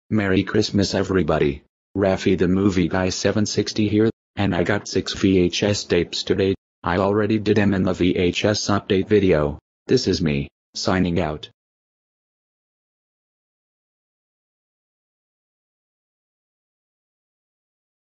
Merry Christmas everybody. Rafi the Movie Guy 760 here, and I got 6 VHS tapes today. I already did them in the VHS update video. This is me, signing out.